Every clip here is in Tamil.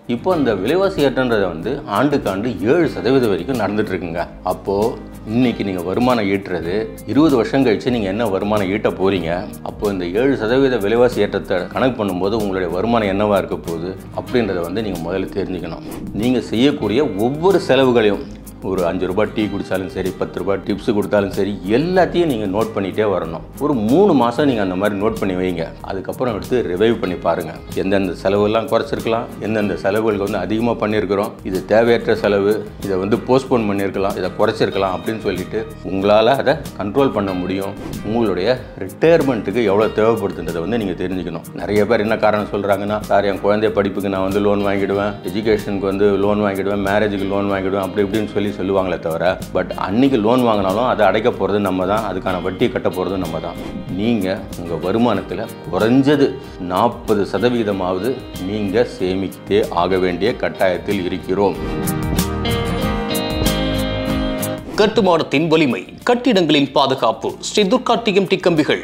இப்போ அந்த விலைவாசி ஏற்றம்ன்றது வந்து ஆண்டுக்கு ஆண்டு 7% வரைக்கும் நடந்துட்டு இருக்குங்க. அப்போது இன்றைக்கி நீங்கள் வருமானம் ஈட்டுறது 20 வருஷம் கழித்து நீங்கள் என்ன வருமானம் ஈட்ட போகிறீங்க, அப்போது இந்த 7% விலைவாசி ஏற்றத்தை கணக்கு பண்ணும்போது உங்களுடைய வருமானம் என்னவாக இருக்க போகுது அப்படின்றத வந்து நீங்கள் முதல்ல தெரிஞ்சுக்கணும். நீங்கள் செய்யக்கூடிய ஒவ்வொரு செலவுகளையும் ஒரு 5 ரூபாய் டீ குடித்தாலும் சரி, 10 ரூபாய் டிப்ஸு கொடுத்தாலும் சரி, எல்லாத்தையும் நீங்கள் நோட் பண்ணிகிட்டே வரணும். ஒரு 3 மாதம் நீங்கள் அந்த மாதிரி நோட் பண்ணி வைங்க. அதுக்கப்புறம் எடுத்து ரிவைவ் பண்ணி பாருங்கள். எந்தெந்த செலவுலாம் குறைச்சிருக்கலாம், எந்தெந்த செலவுகளுக்கு வந்து அதிகமாக பண்ணியிருக்கிறோம், இது தேவையற்ற செலவு, இதை வந்து போஸ்ட்போன் பண்ணியிருக்கலாம், இதை குறைச்சிருக்கலாம் அப்படின்னு சொல்லிட்டு உங்களால் அதை கண்ட்ரோல் பண்ண முடியும். உங்களுடைய ரிட்டையர்மெண்ட்டுக்கு எவ்வளோ தேவைப்படுதுன்றதை வந்து நீங்கள் தெரிஞ்சுக்கணும். நிறைய பேர் என்ன காரணம் சொல்கிறாங்கன்னா, சார் என் குழந்தைய படிப்புக்கு நான் வந்து லோன் வாங்கிடுவேன், எஜுகேஷனுக்கு வந்து லோன் வாங்கிடுவேன், மேரேஜுக்கு லோன் வாங்கிடுவேன் அப்படி இப்படின்னு சொல்லுவாங்களே தவிர, பட் அன்னைக்கு லோன் வாங்கினாலும் அதை அடைக்க போகிறது நம்ம தான், அதுக்கான வட்டி கட்ட போகிறது நம்ம தான். நீங்கள் உங்கள் வருமானத்தில் குறைஞ்சது 40% நீங்கள் சேமித்தே ஆக வேண்டிய கட்டாயத்தில் இருக்கிறோம். கட்டுமானத்தின் வலிமை, கட்டிடங்களின் பாதுகாப்பு, ஸ்ரீ துர்கா டிஎம்டி கம்பிகள்.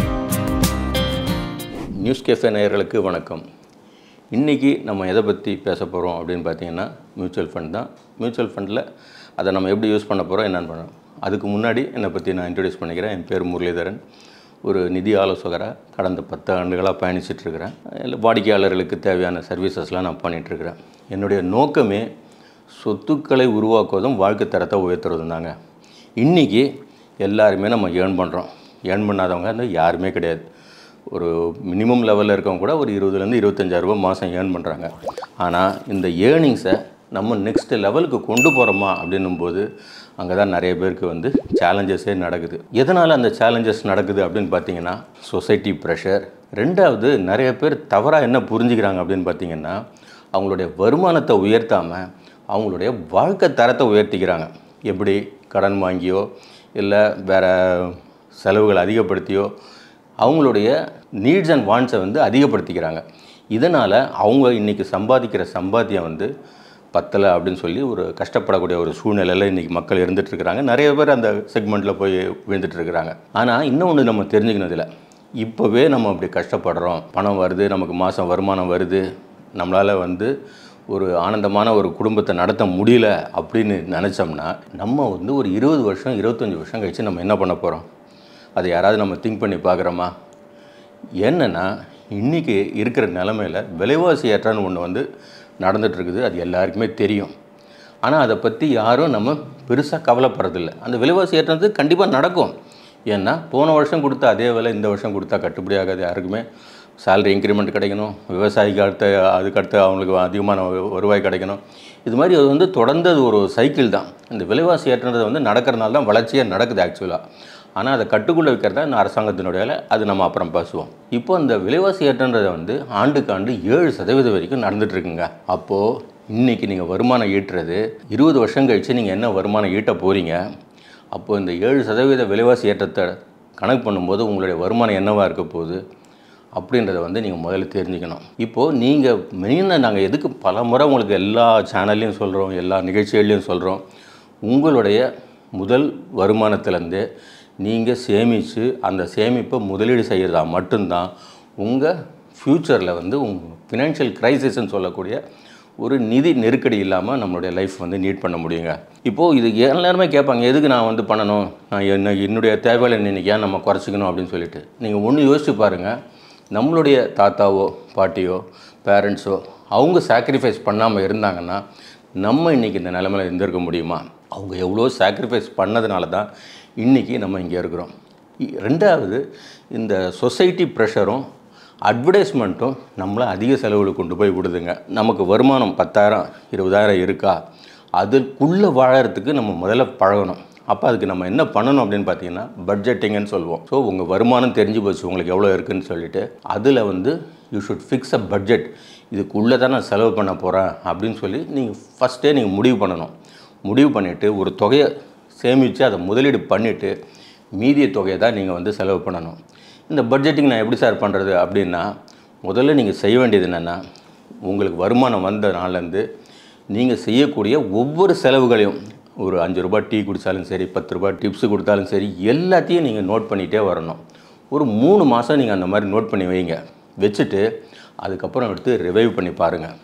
நியூஸ் கேஃபே நேயர்களுக்கு வணக்கம். இன்றைக்கி நம்ம எதை பற்றி பேச போகிறோம் அப்படின்னு பார்த்தீங்கன்னா, மியூச்சுவல் ஃபண்ட் தான். மியூச்சுவல் ஃபண்டில் அதை நம்ம எப்படி யூஸ் பண்ண போகிறோம், என்னென்னு பண்ணோம். அதுக்கு முன்னாடி என்னை பற்றி நான் இன்ட்ரடியூஸ் பண்ணிக்கிறேன். என் பேர் முரளிதரன். ஒரு நிதி ஆலோசகராக கடந்த 10 ஆண்டுகளாக பயணிச்சிட்ருக்கிறேன். இல்லை வாடிக்கையாளர்களுக்கு தேவையான சர்வீசஸ்லாம் நான் பண்ணிகிட்ருக்கிறேன். என்னுடைய நோக்கமே சொத்துக்களை உருவாக்குவதும் வாழ்க்கை தரத்தை உயர்த்துறதும் தாங்க. இன்றைக்கி எல்லாருமே நம்ம ஏர்ன் பண்ணுறோம். ஏர்ன் பண்ணாதவங்க வந்து யாருமே கிடையாது. ஒரு மினிமம் லெவலில் இருக்கவங்க கூட ஒரு 20,000 25,000 ரூபா மாதம் ஏர்ன் பண்ணுறாங்க. ஆனால் இந்த ஏர்னிங்ஸை நம்ம நெக்ஸ்ட் லெவலுக்கு கொண்டு போகிறோமா அப்படின்னும்போது அங்கே தான் நிறைய பேருக்கு வந்து சேலஞ்சஸே நடக்குது. எதனால் அந்த சேலஞ்சஸ் நடக்குது அப்படின்னு பார்த்தீங்கன்னா, சொசைட்டி ப்ரெஷர். ரெண்டாவது, நிறைய பேர் தவறாக என்ன புரிஞ்சுக்கிறாங்க அப்படின்னு பார்த்தீங்கன்னா, அவங்களுடைய வருமானத்தை உயர்த்தாமல் அவங்களுடைய வாழ்க்கை தரத்தை உயர்த்திக்கிறாங்க. எப்படி கடன் வாங்கியோ இல்லை வேறு செலவுகள் அதிகப்படுத்தியோ அவங்களுடைய நீட்ஸ் அண்ட் வாண்ட்ஸை வந்து அதிகப்படுத்திக்கிறாங்க. இதனால் அவங்க இன்றைக்கி சம்பாதிக்கிற சம்பாத்தியம் வந்து பத்தலை அப்படின்னு சொல்லி ஒரு கஷ்டப்படக்கூடிய ஒரு சூழ்நிலையில் இன்றைக்கி மக்கள் இருந்துகிட்ருக்கிறாங்க. நிறைய பேர் அந்த செக்மெண்ட்டில் போய் விழுந்துட்டுருக்கிறாங்க. ஆனால் இன்னொன்று நம்ம தெரிஞ்சுக்கணுதில்லை. இப்போவே நம்ம அப்படி கஷ்டப்படுறோம், பணம் வருது, நமக்கு மாதம் வருமானம் வருது, நம்மளால் வந்து ஒரு ஆனந்தமான ஒரு குடும்பத்தை நடத்த முடியல அப்படின்னு நினச்சோம்னா, நம்ம வந்து ஒரு 20 வருஷம் 25 வருஷம் கழித்து நம்ம என்ன பண்ண போகிறோம், அதை யாராவது நம்ம திங்க் பண்ணி பார்க்குறோமா? என்னென்னா, இன்றைக்கி இருக்கிற நிலமையில் விலைவாசி ஏற்றம்னு ஒன்று வந்து நடந்துகிட்ருக்குது. அது எல்லாருக்குமே தெரியும். ஆனால் அதை பற்றி யாரும் நம்ம பெருசாக கவலைப்படுறதில்லை. அந்த விலைவாசி ஏற்றது கண்டிப்பாக நடக்கும். ஏன்னா போன வருஷம் கொடுத்தா அதே விலை இந்த வருஷம் கொடுத்தா கட்டுப்படி ஆகாது. யாருக்குமே சேலரி இன்க்ரிமெண்ட் கிடைக்கணும், விவசாயிக்கு அதுக்கடுத்து அவங்களுக்கு அதிகமான வருவாய் கிடைக்கணும். இது மாதிரி அது வந்து தொடர்ந்து ஒரு சைக்கிள் தான். இந்த விலைவாசி ஏற்றதை வந்து நடக்கிறனால தான் வளர்ச்சியாக நடக்குது ஆக்சுவலாக. ஆனால் அதை கட்டுக்குள்ளே வைக்கிறது தான் இந்த அரசாங்கத்தினுடைய வேலை. அது நம்ம அப்புறம் பேசுவோம். இப்போ இந்த விலைவாசி ஏற்றன்றதை வந்து ஆண்டுக்கு ஆண்டு 7% வரைக்கும் நடந்துகிட்ருக்குங்க. அப்போது இன்றைக்கி நீங்கள் வருமானம் ஈட்டுறது 20 வருஷம் கழித்து நீங்கள் என்ன வருமானம் ஈட்ட போகிறீங்க, அப்போது இந்த 7% விலைவாசி ஏற்றத்தை கணக்கு பண்ணும்போது உங்களுடைய வருமானம் என்னவாக இருக்க போகுது அப்படின்றத வந்து நீங்கள் முதல்ல தெரிஞ்சுக்கணும். இப்போது நீங்கள் மெயினாக நாங்கள் எதுக்கு பல முறை உங்களுக்கு எல்லா சேனல்லையும் சொல்கிறோம், எல்லா நிகழ்ச்சிகள்லையும் சொல்கிறோம், உங்களுடைய முதல் வருமானத்திலேருந்து நீங்கள் சேமித்து அந்த சேமிப்பை முதலீடு செய்கிறதா மட்டும்தான் உங்கள் ஃப்யூச்சரில் வந்து உங்கள் ஃபினான்ஷியல் க்ரைசிஸ்ன்னு சொல்லக்கூடிய ஒரு நிதி நெருக்கடி இல்லாமல் நம்மளுடைய லைஃப் வந்து நீட் பண்ண முடியுங்க. இப்போது இது எல்லாருமே கேட்பாங்க, எதுக்கு நான் வந்து பண்ணணும், நான் என்னுடைய தேவைகளை இன்றைக்கி ஏன் நம்ம குறைச்சிக்கணும் அப்படின்னு சொல்லிட்டு. நீங்கள் ஒன்று யோசிச்சு பாருங்கள். நம்மளுடைய தாத்தாவோ பாட்டியோ பேரண்ட்ஸோ அவங்க சாக்ரிஃபைஸ் பண்ணாமல் இருந்தாங்கன்னா நம்ம இன்றைக்கி இந்த நிலைமையில் இருந்திருக்க முடியுமா? அவங்க எவ்வளோ சாக்ரிஃபைஸ் பண்ணதுனால தான் இன்றைக்கி நம்ம இங்கே இருக்கிறோம். ரெண்டாவது, இந்த சொசைட்டி ப்ரெஷரும் அட்வர்டைஸ்மெண்ட்டும் நம்மளை அதிக செலவுகளுக்கு கொண்டு போய் விடுதுங்க. நமக்கு வருமானம் 10,000 20,000 இருக்கா, அதுக்குள்ளே வாழறதுக்கு நம்ம முதல்ல பழகணும். அப்போ அதுக்கு நம்ம என்ன பண்ணணும் அப்படின்னு பார்த்தீங்கன்னா, பட்ஜெட்டிங்கன்னு சொல்லுவோம். ஸோ உங்கள் வருமானம் தெரிஞ்சு போச்சு உங்களுக்கு எவ்வளோ இருக்குதுன்னு சொல்லிவிட்டு அதில் வந்து you should fix a budget. இதுக்குள்ளே தான் நான் செலவு பண்ண போகிறேன் அப்படின்னு சொல்லி நீங்கள் ஃபஸ்ட்டே நீங்கள் முடிவு பண்ணணும். முடிவு பண்ணிவிட்டு ஒரு தொகையை சேமித்து அதை முதலீடு பண்ணிவிட்டு மீதிய தொகையை தான் நீங்கள் வந்து செலவு பண்ணணும். இந்த பட்ஜெட்டிங் நான் எப்படி சார் பண்ணுறது அப்படின்னா, முதல்ல நீங்கள் செய்ய வேண்டியது என்னென்னா, உங்களுக்கு வருமானம் வந்த நாள்லேருந்து நீங்கள் செய்யக்கூடிய ஒவ்வொரு செலவுகளையும் ஒரு 5 ரூபாய் டீ குடித்தாலும் சரி, 10 ரூபாய் டிப்ஸு கொடுத்தாலும் சரி, எல்லாத்தையும் நீங்கள் நோட் பண்ணிகிட்டே வரணும். ஒரு 3 மாதம் நீங்கள் அந்த மாதிரி நோட் பண்ணி வைங்க. வச்சுட்டு அதுக்கப்புறம் எடுத்து ரிவைவ் பண்ணி பாருங்கள்.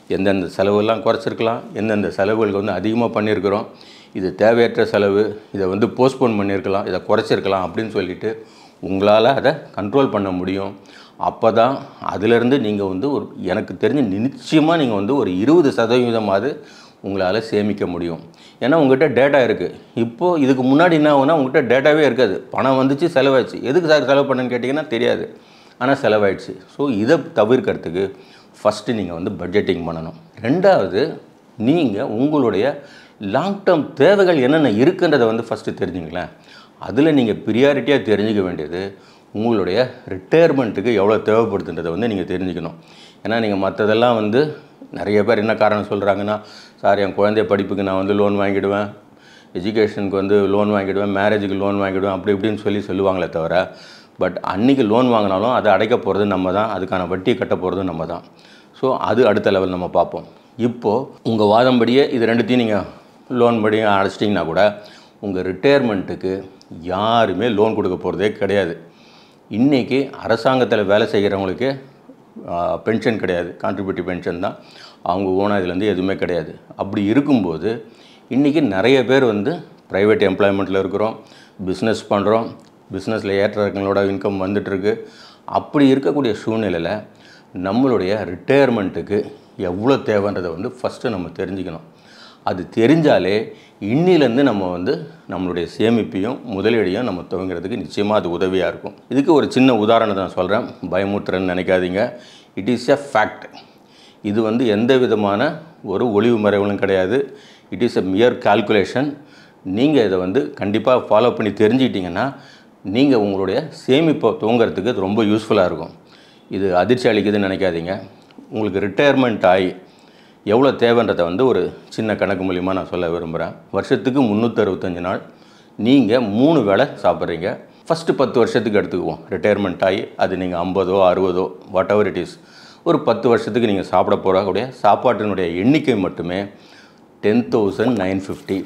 எந்தெந்த செலவுலாம் குறைச்சிருக்கலாம், எந்தெந்த செலவுகளுக்கு வந்து அதிகமாக பண்ணியிருக்கிறோம், இது தேவையற்ற செலவு, இதை வந்து போஸ்ட்போன் பண்ணியிருக்கலாம், இதை குறைச்சிருக்கலாம் அப்படின்னு சொல்லிவிட்டு உங்களால் அதை கண்ட்ரோல் பண்ண முடியும். அப்போ தான் அதிலேருந்து நீங்கள் வந்து ஒரு எனக்கு தெரிஞ்சு நிச்சயமாக நீங்கள் வந்து ஒரு 20% உங்களால் சேமிக்க முடியும். ஏன்னா உங்கள்கிட்ட டேட்டா இருக்குது. இப்போது இதுக்கு முன்னாடி என்ன ஆகுனா உங்கள்கிட்ட டேட்டாவே இருக்காது. பணம் வந்துச்சு, செலவாயிடுச்சு. எதுக்கு சார் செலவு பண்ணுன்னு கேட்டிங்கன்னா தெரியாது, ஆனால் செலவாயிடுச்சு. ஸோ இதை தவிர்க்கிறதுக்கு ஃபஸ்ட்டு நீங்கள் வந்து பட்ஜெட்டிங் பண்ணணும். ரெண்டாவது, நீங்கள் உங்களுடைய லாங் டேர்ம் தேவைகள் என்னென்ன இருக்குன்றதை வந்து ஃபஸ்ட்டு தெரிஞ்சுங்களேன். அதில் நீங்கள் ப்ரியாரிட்டியாக தெரிஞ்சிக்க வேண்டியது உங்களுடைய ரிட்டையர்மெண்ட்டுக்கு எவ்வளோ தேவைப்படுதுன்றதை வந்து நீங்கள் தெரிஞ்சுக்கணும். ஏன்னா நீங்கள் மற்றதெல்லாம் வந்து நிறைய பேர் என்ன காரணம் சொல்கிறாங்கன்னா, சார் என் குழந்தைய படிப்புக்கு நான் வந்து லோன் வாங்கிடுவேன், எஜுகேஷனுக்கு வந்து லோன் வாங்கிடுவேன், மேரேஜுக்கு லோன் வாங்கிடுவேன், அப்படி இப்படின்னு சொல்லுவாங்களே தவிர, பட் அன்றைக்கி லோன் வாங்கினாலும் அதை அடைக்க போகிறது நம்ம தான், அதுக்கான வட்டியை கட்ட போகிறது நம்ம தான். ஸோ அது அடுத்த லெவல் நம்ம பார்ப்போம். இப்போது உங்கள் வாதம்படியே இது ரெண்டுத்தையும் நீங்கள் லோன் படி அடைச்சிட்டிங்கன்னா கூட உங்கள் ரிட்டையர்மெண்ட்டுக்கு யாருமே லோன் கொடுக்க போகிறதே கிடையாது. இன்றைக்கி அரசாங்கத்தில் வேலை செய்கிறவங்களுக்கு பென்ஷன் கிடையாது, கான்ட்ரிபியூட்டிவ் பென்ஷன் தான். அவங்க ஓனாக இதுலேருந்து எதுவுமே கிடையாது. அப்படி இருக்கும்போது இன்றைக்கி நிறைய பேர் வந்து ப்ரைவேட் எம்ப்ளாய்மெண்ட்டில் இருக்கிறோம், பிஸ்னஸ் பண்ணுறோம், பிஸ்னஸில் ஏற்ற இறக்கங்களோட இன்கம் வந்துட்டுருக்கு. அப்படி இருக்கக்கூடிய சூழ்நிலையில் நம்மளுடைய ரிட்டையர்மெண்ட்டுக்கு எவ்வளோ தேவைன்றதை வந்து ஃபஸ்ட்டு நம்ம தெரிஞ்சுக்கணும். அது தெரிஞ்சாலே இன்னிலேருந்து நம்ம வந்து நம்மளுடைய சேமிப்பையும் முதலீடையும் நம்ம துவங்கிறதுக்கு நிச்சயமாக அது உதவியாக இருக்கும். இதுக்கு ஒரு சின்ன உதாரணத்தை நான் சொல்கிறேன், பயமுத்துறன்னு நினைக்காதீங்க. It is a fact. இது வந்து எந்த விதமான ஒரு ஒளிவு மறைவுகளும் கிடையாது. It is a mere calculation. நீங்கள் இதை வந்து கண்டிப்பாக ஃபாலோ பண்ணி தெரிஞ்சுக்கிட்டிங்கன்னா நீங்கள் உங்களுடைய சேமிப்பை துவங்கிறதுக்கு இது ரொம்ப யூஸ்ஃபுல்லாக இருக்கும். இது அதிர்ச்சி அளிக்குதுன்னு நினைக்காதீங்க. உங்களுக்கு ரிட்டையர்மெண்ட் ஆகி எவ்வளோ தேவைன்றதை வந்து ஒரு சின்ன கணக்கு மூலிமா நான் சொல்ல விரும்புகிறேன். வருஷத்துக்கு 365 நாள் நீங்கள் 3 வேளை சாப்பிட்றீங்க. ஃபஸ்ட்டு 10 வருஷத்துக்கு எடுத்துக்குவோம். ரிட்டையர்மெண்ட் ஆகி அது நீங்கள் 50ஓ 60ஓ வாட் எவர் இட் இஸ், ஒரு 10 வருஷத்துக்கு நீங்கள் சாப்பிட போகக்கூடிய சாப்பாட்டினுடைய எண்ணிக்கை மட்டுமே 10,950,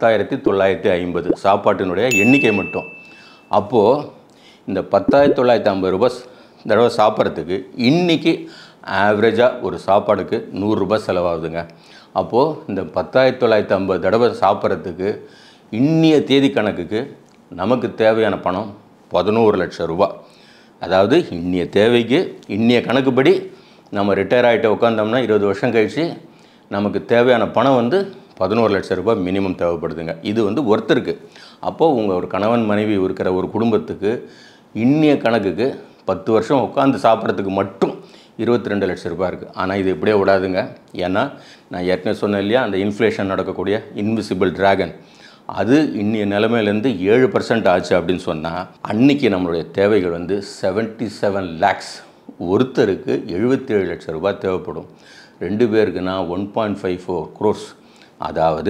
10,950 சாப்பாட்டினுடைய எண்ணிக்கை மட்டும். அப்போது இந்த 10,950 ரூபாய் தடவை சாப்பிட்றதுக்கு இன்றைக்கி ஆவரேஜாக ஒரு சாப்பாடுக்கு 100 ரூபாய் செலவாகுதுங்க. அப்போது இந்த 10,950 தடவை சாப்பிட்றதுக்கு இன்னிய தேதி கணக்குக்கு நமக்கு தேவையான பணம் 11 லட்சம் ரூபாய். அதாவது இன்னிய தேவைக்கு இன்னிய கணக்குப்படி நம்ம ரிட்டையர் ஆகிட்ட உட்காந்தோம்னா 20 வருஷம் கழித்து நமக்கு தேவையான பணம் வந்து 11 லட்சம் ரூபாய் மினிமம் தேவைப்படுதுங்க. இது வந்து ஒருத்தருக்கு. அப்போது உங்கள் ஒரு கணவன் மனைவி இருக்கிற ஒரு குடும்பத்துக்கு இன்னிய கணக்குக்கு 10 வருஷம் உட்காந்து சாப்பிட்றதுக்கு மட்டும் 22 லட்சம் ரூபாய் இருக்குது. ஆனால் இது இப்படியே விடாதுங்க. ஏன்னா நான் ஏற்கனவே சொன்னேன் இல்லையா, அந்த இன்ஃப்ளேஷன் நடக்கக்கூடிய இன்விசிபிள் ட்ராகன், அது இன்னிய நிலைமையிலேருந்து 7% ஆச்சு அப்படின்னு சொன்னால் அன்றைக்கி நம்மளுடைய தேவைகள் வந்து 77 lakhs. ஒருத்தருக்கு 77 லட்சம் ரூபாய் தேவைப்படும். 2 பேருக்குன்னா 1.54 crores. அதாவது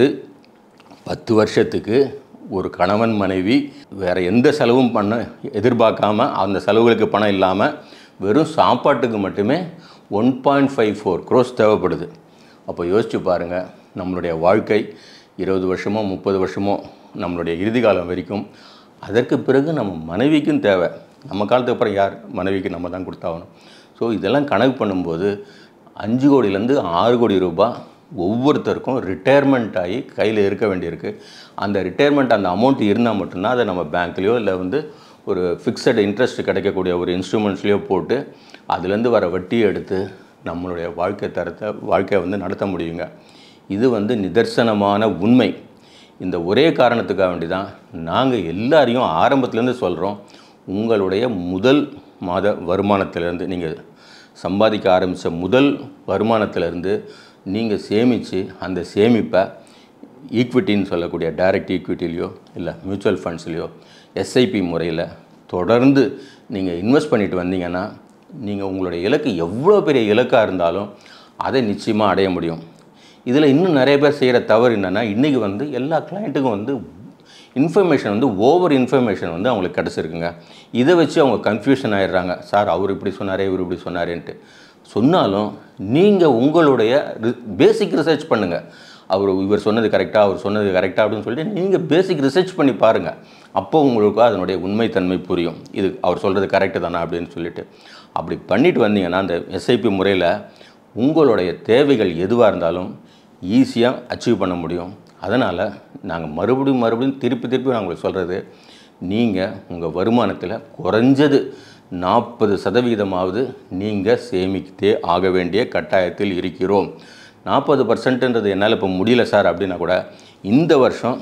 10 வருஷத்துக்கு ஒரு கணவன் மனைவி வேறு எந்த செலவும் பண்ண எதிர்பார்க்காம, அந்த செலவுகளுக்கு பணம் இல்லாமல் வெறும் சாப்பாட்டுக்கு மட்டுமே 1.54 crores தேவைப்படுது. அப்போ யோசிச்சு பாருங்கள், நம்மளுடைய வாழ்க்கை 20 வருஷமோ 30 வருஷமோ நம்மளுடைய இறுதி காலம் வரைக்கும், அதற்கு பிறகு நம்ம மனைவிக்கும் தேவை. நம்ம காலத்துக்கு அப்புறம் யார் மனைவிக்கு நம்ம தான் கொடுத்தாகணும். ஸோ இதெல்லாம் கணக்கு பண்ணும்போது 5 கோடியிலேருந்து 6 கோடி ரூபாய் ஒவ்வொருத்தருக்கும் ரிட்டையர்மெண்ட் ஆகி கையில் இருக்க வேண்டியிருக்கு. அந்த ரிட்டையர்மெண்ட் அந்த அமௌண்ட் இருந்தால் மட்டும்தான் அதை நம்ம பேங்க்லேயோ இல்லை வந்து ஒரு ஃபிக்ஸட் இன்ட்ரெஸ்ட் கிடைக்கக்கூடிய ஒரு இன்ஸ்ட்ருமெண்ட்ஸ்லேயோ போட்டு அதுலேருந்து வர வட்டியை எடுத்து நம்மளுடைய வாழ்க்கையை வந்து நடத்த முடியுங்க. இது வந்து நிதர்சனமான உண்மை. இந்த ஒரே காரணத்துக்காக வேண்டி தான் நாங்கள் எல்லாரையும் ஆரம்பத்துலேருந்து சொல்கிறோம், உங்களுடைய முதல் மாத வருமானத்திலேருந்து நீங்கள் சம்பாதிக்க ஆரம்பித்த முதல் வருமானத்திலேருந்து நீங்கள் சேமித்து அந்த சேமிப்பை ஈக்விட்டின்னு சொல்லக்கூடிய டைரக்ட் ஈக்விட்டிலையோ இல்லை மியூச்சுவல் ஃபண்ட்ஸ்லையோ எஸ்ஐபி முறையில் தொடர்ந்து நீங்கள் இன்வெஸ்ட் பண்ணிட்டு வந்தீங்கன்னா நீங்கள் உங்களுடைய இலக்கு எவ்வளோ பெரிய இலக்காக இருந்தாலும் அதை நிச்சயமாக அடைய முடியும். இதில் இன்னும் நிறைய பேர் செய்கிற தவறு என்னென்னா, இன்றைக்கி வந்து எல்லா கிளைண்ட்டுக்கும் வந்து இன்ஃபர்மேஷன் வந்து ஓவர் இன்ஃபர்மேஷன் வந்து அவங்களுக்கு கிடச்சிருக்குங்க. இதை வச்சு அவங்க கன்ஃபியூஷன் ஆகிடுறாங்க. சார் அவர் இப்படி சொன்னாரே, இவர் இப்படி சொன்னாரேன்ட்டு. சொன்னாலும் நீங்கள் உங்களுடைய பேசிக் ரிசர்ச் பண்ணுங்கள். இவர் சொன்னது கரெக்டாக, அவர் சொன்னது கரெக்டாக அப்படின்னு சொல்லிட்டு நீங்கள் பேசிக் ரிசர்ச் பண்ணி பாருங்கள். அப்போ உங்களுக்கு அதனுடைய உண்மைத்தன்மை புரியும். இது அவர் சொல்கிறது கரெக்டு தானே அப்படின்னு சொல்லிட்டு அப்படி பண்ணிட்டு வந்தீங்கன்னா அந்த எஸ்ஐபி முறையில் உங்களுடைய தேவைகள் எதுவாக இருந்தாலும் ஈஸியாக அச்சீவ் பண்ண முடியும். அதனால் நாங்கள் மறுபடியும் திருப்பி நான் உங்களுக்கு சொல்கிறது, நீங்கள் உங்கள் வருமானத்தில் குறைஞ்சது 40% நீங்கள் சேமித்தே ஆக வேண்டிய கட்டாயத்தில் இருக்கிறோம். 40%ன்றது என்னால் இப்போ முடியல சார் அப்படின்னா கூட இந்த வருஷம்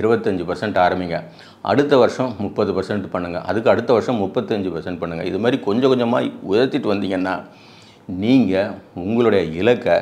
25% ஆரம்பிங்க, அடுத்த வருஷம் 30% பண்ணுங்கள், அதுக்கு அடுத்த வருஷம் 35% பண்ணுங்கள். இது மாதிரி கொஞ்சம் கொஞ்சமாக உயர்த்திட்டு வந்தீங்கன்னா நீங்கள் உங்களுடைய இலக்கை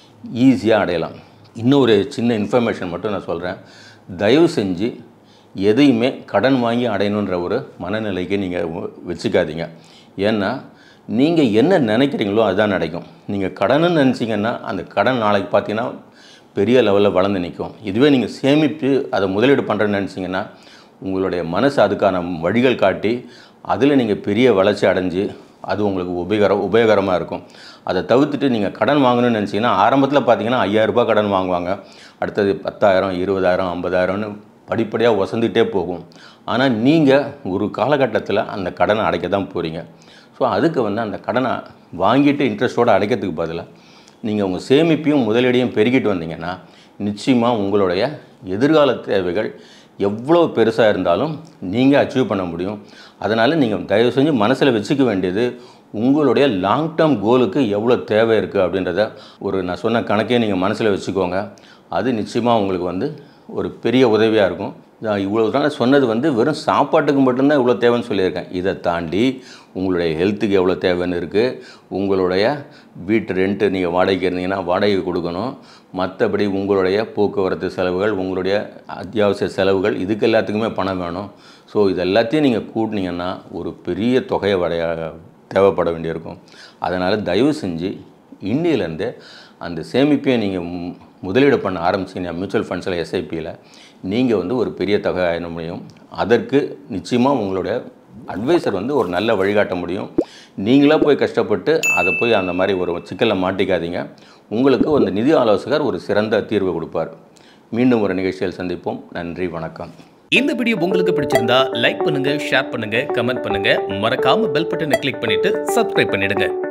ஈஸியாக அடையலாம். இன்னொரு சின்ன இன்ஃபர்மேஷன் மட்டும் நான் சொல்கிறேன். தயவு செஞ்சு எதையுமே கடன் வாங்கி அடையணுன்ற ஒரு மனநிலைக்கு நீங்கள் வச்சுக்காதீங்க. ஏன்னா நீங்கள் என்ன நினைக்கிறீங்களோ அதுதான் நடக்கும். நீங்கள் கடன்னு நினச்சிங்கன்னா அந்த கடன் நாளைக்கு பார்த்தீங்கன்னா பெரிய லெவலில் வளர்ந்து நிற்கும். இதுவே நீங்கள் சேமித்து அதை முதலீடு பண்ணுறேன்னு நினச்சிங்கன்னா உங்களுடைய மனசு அதுக்கான வழிகள் காட்டி அதில் நீங்கள் பெரிய வளர்ச்சி அடைஞ்சு அது உங்களுக்கு உபயோகரமாக இருக்கும். அதை தவிர்த்துட்டு நீங்கள் கடன் வாங்கணும்னு நினச்சிங்கன்னா ஆரம்பத்தில் பார்த்தீங்கன்னா 5000 ரூபாய் கடன் வாங்குவாங்க, அடுத்தது 10,000, 20,000, 50,000ன்னு படிப்படியாக வசந்துகிட்டே போகும். ஆனால் நீங்கள் ஒரு காலகட்டத்தில் அந்த கடனை அடைக்க தான் போகிறீங்க. ஸோ அதுக்கு அந்த கடனை வாங்கிட்டு இன்ட்ரெஸ்ட்டோடு அடைக்கிறதுக்கு பதிலாக நீங்கள் உங்கள் சேமிப்பையும் முதலீடையும் பெருகிட்டு வந்தீங்கன்னா நிச்சயமாக உங்களுடைய எதிர்கால தேவைகள் எவ்வளோ பெருசாக இருந்தாலும் நீங்கள் அச்சீவ் பண்ண முடியும். அதனால் நீங்கள் தயவு செஞ்சு மனசில் வச்சுக்க வேண்டியது உங்களுடைய லாங் டேர்ம் கோலுக்கு எவ்வளோ தேவை இருக்குது அப்படின்றத நான் சொன்ன கணக்கே நீங்கள் மனசில் வச்சுக்கோங்க. அது நிச்சயமாக உங்களுக்கு ஒரு பெரிய உதவியாக இருக்கும். நான் இவ்வளோ நாள் சொன்னது வெறும் சாப்பாட்டுக்கு மட்டும்தான் இவ்வளோ தேவைன்னு சொல்லியிருக்கேன். இதை தாண்டி உங்களுடைய ஹெல்த்துக்கு எவ்வளோ தேவைன்னு இருக்குது, உங்களுடைய வீட்டு ரெண்ட்டு நீங்கள் வாடகைக்கு இருந்தீங்கன்னா வாடகை கொடுக்கணும், மற்றபடி உங்களுடைய போக்குவரத்து செலவுகள், உங்களுடைய அத்தியாவசிய செலவுகள், இதுக்கு எல்லாத்துக்குமே பணம் வேணும். ஸோ இது எல்லாத்தையும் நீங்கள் கூட்டினீங்கன்னா ஒரு பெரிய தொகையை தேவைப்பட வேண்டியிருக்கும். அதனால் தயவு செஞ்சு இன்னிலேருந்து அந்த சேமிப்பையும் நீங்கள் முதலீடு பண்ண ஆரம்பிச்சிங்கன்னா மியூச்சுவல் ஃபண்ட்ஸில் எஸ்ஐபியில் நீங்கள் ஒரு பெரிய தொகை ஆயிட முடியும். அதற்கு நிச்சயமாக உங்களுடைய அட்வைசர் ஒரு நல்ல வழிகாட்ட முடியும். நீங்களாக போய் கஷ்டப்பட்டு அதை போய் அந்த மாதிரி ஒரு சிக்கலில் மாட்டிக்காதீங்க. உங்களுக்கு ஒரு நிதி ஆலோசகர் ஒரு சிறந்த தீர்வு கொடுப்பார். மீண்டும் ஒரு நிகழ்ச்சியில் சந்திப்போம். நன்றி, வணக்கம். இந்த வீடியோ உங்களுக்கு பிடிச்சிருந்தா லைக் பண்ணுங்க, ஷேர் பண்ணுங்க, கமெண்ட் பண்ணுங்க, மறக்காம பெல் பட்டனை கிளிக் பண்ணிட்டு சப்ஸ்கிரைப் பண்ணிடுங்க.